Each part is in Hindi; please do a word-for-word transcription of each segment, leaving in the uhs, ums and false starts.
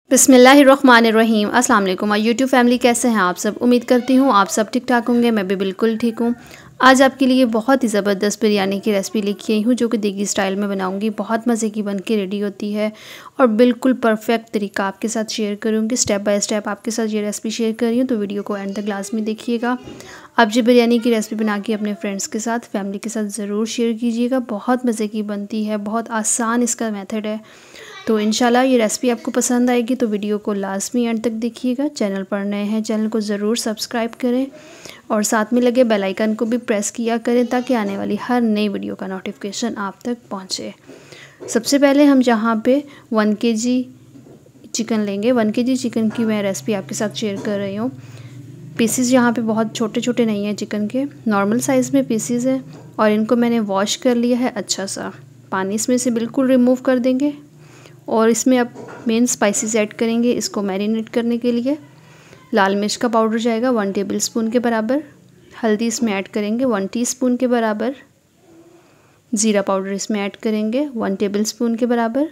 बिस्मिल्लाहिर्रहमानिर्रहीम। अस्सलाम वालेकुम यूट्यूब फैमिली, कैसे हैं आप सब। उम्मीद करती हूँ आप सब ठीक ठाक होंगे। मैं भी बिल्कुल ठीक हूँ। आज आपके लिए बहुत ही ज़बरदस्त बिरयानी की रेसिपी लेके आई हूँ, जो कि देगी स्टाइल में बनाऊँगी। बहुत मज़े की बन के रेडी होती है और बिल्कुल परफेक्ट तरीका आपके साथ शेयर करूँगी। स्टेप बाय स्टेप आपके साथ ये रेसिपी शेयर कर रही हूँ, तो वीडियो को एंड तक लाजमी देखिएगा। आप ये बिरयानी की रेसिपी बना के अपने फ्रेंड्स के साथ, फैमिली के साथ ज़रूर शेयर कीजिएगा। बहुत मज़े की बनती है, बहुत आसान इसका मेथड है। तो इंशाल्लाह ये रेसिपी आपको पसंद आएगी, तो वीडियो को लाजमी एंड तक देखिएगा। चैनल पर नए हैं, चैनल को ज़रूर सब्सक्राइब करें और साथ में लगे बेल आइकन को भी प्रेस किया करें, ताकि आने वाली हर नई वीडियो का नोटिफिकेशन आप तक पहुंचे। सबसे पहले हम जहाँ पे वन के जी चिकन लेंगे। वन के जी चिकन की मैं रेसिपी आपके साथ शेयर कर रही हूँ। पीसीज यहाँ पे बहुत छोटे छोटे नहीं हैं चिकन के, नॉर्मल साइज़ में पीसीज है। और इनको मैंने वॉश कर लिया है अच्छा सा। पानी इसमें से बिल्कुल रिमूव कर देंगे और इसमें अब मेन स्पाइसेस ऐड करेंगे इसको मैरिनेट करने के लिए। लाल मिर्च का पाउडर जाएगा वन टेबल स्पून के बराबर। हल्दी इसमें ऐड करेंगे वन टीस्पून के बराबर। ज़ीरा पाउडर इसमें ऐड करेंगे वन टेबल स्पून के बराबर।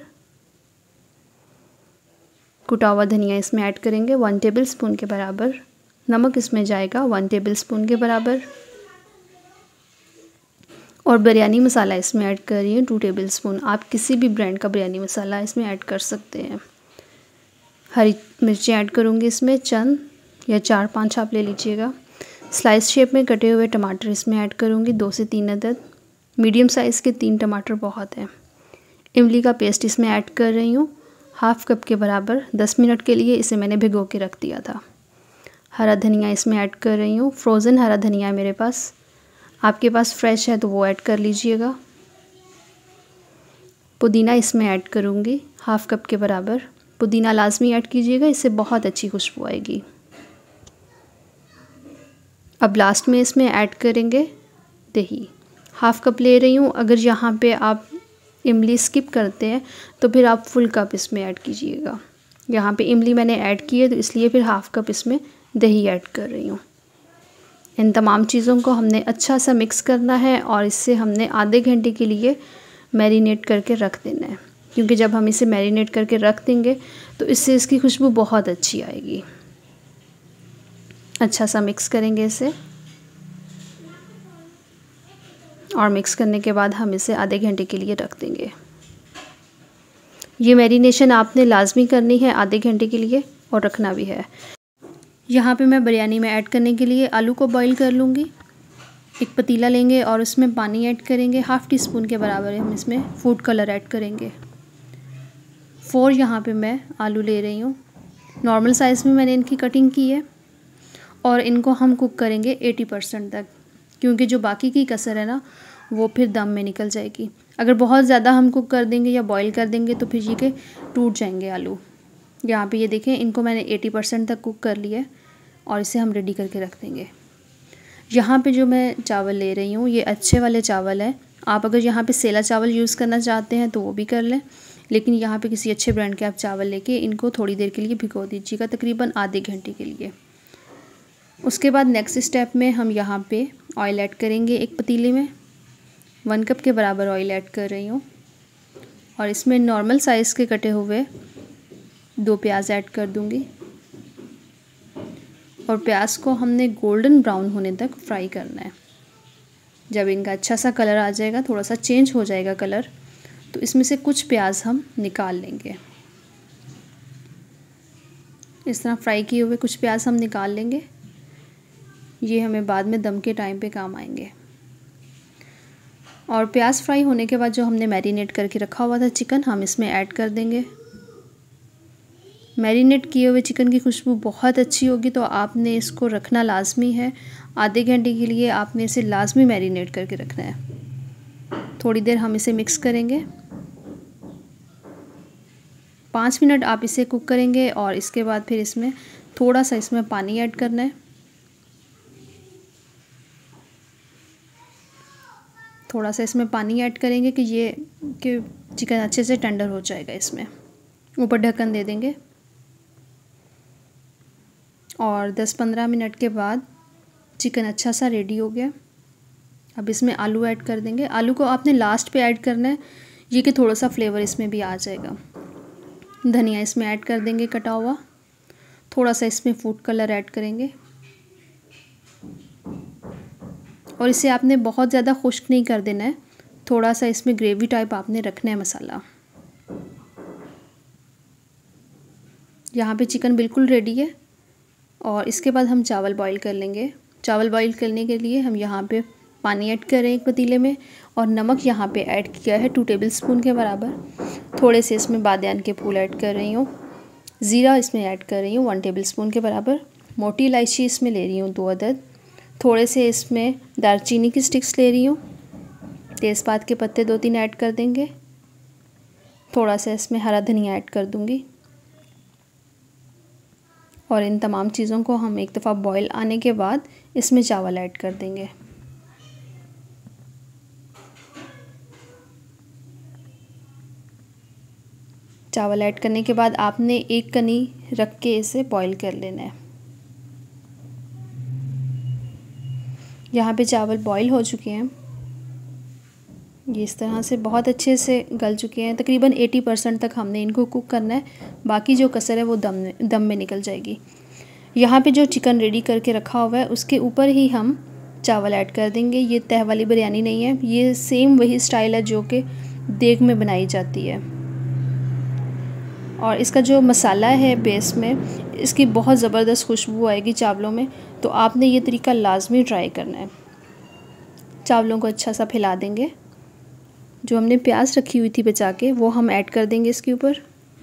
कुटा हुआ धनिया इसमें ऐड करेंगे वन टेबल स्पून के बराबर। नमक इसमें जाएगा वन टेबल स्पून के बराबर। और बिरयानी मसाला इसमें ऐड कर रही हूँ टू टेबल स्पून। आप किसी भी ब्रांड का बिरयानी मसाला इसमें ऐड कर सकते हैं। हरी मिर्चें ऐड करूँगी इसमें, चंद या चार पांच आप ले लीजिएगा। स्लाइस शेप में कटे हुए टमाटर इसमें ऐड करूँगी, दो से तीन अदद। मीडियम साइज़ के तीन टमाटर बहुत है। इमली का पेस्ट इसमें ऐड कर रही हूँ हाफ़ कप के बराबर। दस मिनट के लिए इसे मैंने भिगो के रख दिया था। हरा धनिया इसमें ऐड कर रही हूँ, फ्रोज़न हरा धनिया है मेरे पास, आपके पास फ्रेश है तो वो ऐड कर लीजिएगा। पुदीना इसमें ऐड करूँगी हाफ़ कप के बराबर। पुदीना लाजमी ऐड कीजिएगा, इससे बहुत अच्छी खुशबू आएगी। अब लास्ट में इसमें ऐड करेंगे दही, हाफ़ कप ले रही हूँ। अगर यहाँ पे आप इमली स्किप करते हैं तो फिर आप फुल कप इसमें ऐड कीजिएगा। यहाँ पे इमली मैंने ऐड की है तो इसलिए फिर हाफ़ कप इसमें दही ऐड कर रही हूँ। इन तमाम चीज़ों को हमने अच्छा सा मिक्स करना है और इससे हमने आधे घंटे के लिए मैरिनेट करके रख देना है, क्योंकि जब हम इसे मैरिनेट करके रख देंगे तो इससे इसकी खुशबू बहुत अच्छी आएगी। अच्छा सा मिक्स करेंगे इसे और मिक्स करने के बाद हम इसे आधे घंटे के लिए रख देंगे। ये मैरिनेशन आपने लाजमी करनी है आधे घंटे के लिए, और रखना भी है। यहाँ पे मैं बिरयानी में ऐड करने के लिए आलू को बॉईल कर लूँगी। एक पतीला लेंगे और उसमें पानी ऐड करेंगे, हाफ़ टी स्पून के बराबर हम इसमें फूड कलर ऐड करेंगे। फोर यहाँ पे मैं आलू ले रही हूँ, नॉर्मल साइज़ में मैंने इनकी कटिंग की है। और इनको हम कुक करेंगे अस्सी परसेंट तक, क्योंकि जो बाकी की कसर है ना वो फिर दम में निकल जाएगी। अगर बहुत ज़्यादा हम कुक कर देंगे या बॉईल कर देंगे तो फिर ये के टूट जाएंगे आलू। यहाँ पे ये देखें, इनको मैंने अस्सी परसेंट तक कुक कर लिया है और इसे हम रेडी करके रख देंगे। यहाँ पे जो मैं चावल ले रही हूँ ये अच्छे वाले चावल है। आप अगर यहाँ पे सेला चावल यूज़ करना चाहते हैं तो वो भी कर लें, लेकिन यहाँ पे किसी अच्छे ब्रांड के आप चावल लेके इनको थोड़ी देर के लिए भिगो दीजिएगा, तकरीबन आधे घंटे के लिए। उसके बाद नेक्स्ट स्टेप में हम यहाँ पे ऑयल ऐड करेंगे। एक पतीले में वन कप के बराबर ऑयल ऐड कर रही हूँ और इसमें नॉर्मल साइज़ के कटे हुए दो प्याज ऐड कर दूँगी। और प्याज को हमने गोल्डन ब्राउन होने तक फ्राई करना है। जब इनका अच्छा सा कलर आ जाएगा, थोड़ा सा चेंज हो जाएगा कलर, तो इसमें से कुछ प्याज हम निकाल लेंगे। इस तरह फ्राई किए हुए कुछ प्याज हम निकाल लेंगे, ये हमें बाद में दम के टाइम पे काम आएंगे। और प्याज फ्राई होने के बाद जो हमने मैरिनेट करके रखा हुआ था चिकन, हम इसमें ऐड कर देंगे। मैरिनेट किए हुए चिकन की खुशबू बहुत अच्छी होगी, तो आपने इसको रखना लाजमी है। आधे घंटे के लिए आपने इसे लाजमी मैरिनेट करके रखना है। थोड़ी देर हम इसे मिक्स करेंगे, पाँच मिनट आप इसे कुक करेंगे और इसके बाद फिर इसमें थोड़ा सा इसमें पानी ऐड करना है। थोड़ा सा इसमें पानी ऐड करेंगे कि ये कि चिकन अच्छे से टेंडर हो जाएगा। इसमें ऊपर ढक्कन दे देंगे और दस पंद्रह मिनट के बाद चिकन अच्छा सा रेडी हो गया। अब इसमें आलू ऐड कर देंगे। आलू को आपने लास्ट पे ऐड करना है, ये कि थोड़ा सा फ्लेवर इसमें भी आ जाएगा। धनिया इसमें ऐड कर देंगे कटा हुआ। थोड़ा सा इसमें फूड कलर ऐड करेंगे और इसे आपने बहुत ज़्यादा खुश्क नहीं कर देना है, थोड़ा सा इसमें ग्रेवी टाइप आपने रखना है मसाला। यहाँ पे चिकन बिल्कुल रेडी है और इसके बाद हम चावल बॉईल कर लेंगे। चावल बॉईल करने के लिए हम यहाँ पे पानी ऐड कर रहे हैं एक पतीले में और नमक यहाँ पे ऐड किया है टू टेबलस्पून के बराबर। थोड़े से इसमें बादियान के फूल ऐड कर रही हूँ। ज़ीरा इसमें ऐड कर रही हूँ वन टेबलस्पून के बराबर। मोटी इलायची इसमें ले रही हूँ दो अदद। थोड़े से इसमें दालचीनी की स्टिक्स ले रही हूँ। तेज़पात के पत्ते दो तीन ऐड कर देंगे। थोड़ा सा इसमें हरा धनिया ऐड कर दूँगी और इन तमाम चीज़ों को हम एक दफ़ा बॉईल आने के बाद इसमें चावल ऐड कर देंगे। चावल ऐड करने के बाद आपने एक कनी रख के इसे बॉईल कर लेना है। यहाँ पे चावल बॉईल हो चुके हैं, ये इस तरह से बहुत अच्छे से गल चुके हैं। तकरीबन अस्सी परसेंट तक हमने इनको कुक करना है, बाकी जो कसर है वो दम में दम में निकल जाएगी। यहाँ पे जो चिकन रेडी करके रखा हुआ है उसके ऊपर ही हम चावल ऐड कर देंगे। ये तह वाली बिरयानी नहीं है, ये सेम वही स्टाइल है जो कि देग में बनाई जाती है। और इसका जो मसाला है बेस में, इसकी बहुत ज़बरदस्त खुशबू आएगी चावलों में, तो आपने ये तरीका लाजमी ट्राई करना है। चावलों को अच्छा सा फैला देंगे। जो हमने प्याज रखी हुई थी बचा के वो हम ऐड कर देंगे इसके ऊपर।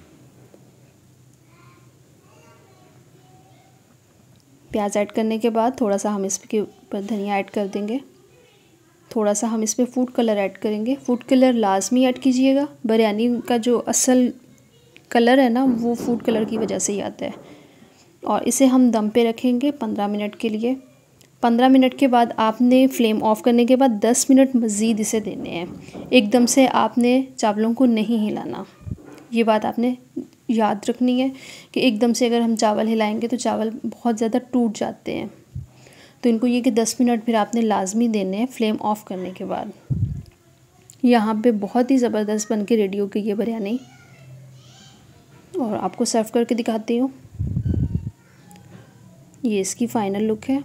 प्याज ऐड करने के बाद थोड़ा सा हम इसके ऊपर धनिया ऐड कर देंगे। थोड़ा सा हम इसमें फूड कलर ऐड करेंगे। फूड कलर लाजमी ऐड कीजिएगा, बिरयानी का जो असल कलर है ना वो फूड कलर की वजह से ही आता है। और इसे हम दम पे रखेंगे पंद्रह मिनट के लिए। पंद्रह मिनट के बाद आपने फ्लेम ऑफ करने के बाद दस मिनट मज़ीद इसे देने हैं। एकदम से आपने चावलों को नहीं हिलाना, ये बात आपने याद रखनी है कि एकदम से अगर हम चावल हिलाएंगे तो चावल बहुत ज़्यादा टूट जाते हैं। तो इनको ये कि दस मिनट फिर आपने लाजमी देने हैं फ्लेम ऑफ करने के बाद। यहाँ पे बहुत ही ज़बरदस्त बन के रेडी हो गई है बिरयानी और आपको सर्व करके दिखाती हूँ। ये इसकी फ़ाइनल लुक है।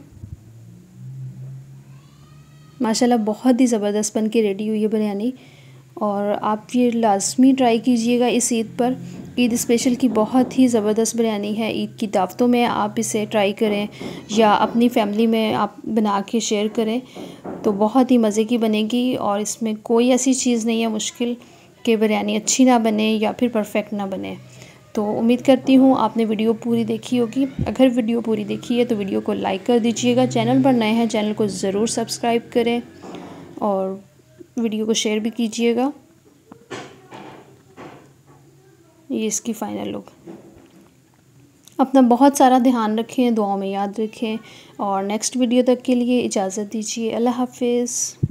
माशाल्लाह बहुत ही ज़बरदस्त बन के रेडी हुई है बिरयानी और आप ये लाजमी ट्राई कीजिएगा इस ईद पर। ईद स्पेशल की बहुत ही ज़बरदस्त बिरयानी है। ईद की दावतों में आप इसे ट्राई करें या अपनी फैमिली में आप बना के शेयर करें तो बहुत ही मज़े की बनेगी। और इसमें कोई ऐसी चीज़ नहीं है मुश्किल कि बिरयानी अच्छी ना बने या फिर परफेक्ट ना बने। तो उम्मीद करती हूँ आपने वीडियो पूरी देखी होगी। अगर वीडियो पूरी देखी है तो वीडियो को लाइक कर दीजिएगा। चैनल पर नए हैं चैनल को ज़रूर सब्सक्राइब करें और वीडियो को शेयर भी कीजिएगा। ये इसकी फ़ाइनल लुक। अपना बहुत सारा ध्यान रखें, दुआओं में याद रखें और नेक्स्ट वीडियो तक के लिए इजाज़त दीजिए। अल्लाह हाफिज़।